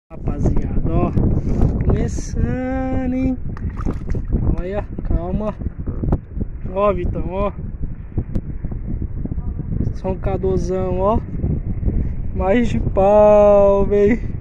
Rapaziada, ó, tá começando, hein? Olha, calma. Ó, Vitão, ó. Só um cadorzão, ó. Mais de pau, velho.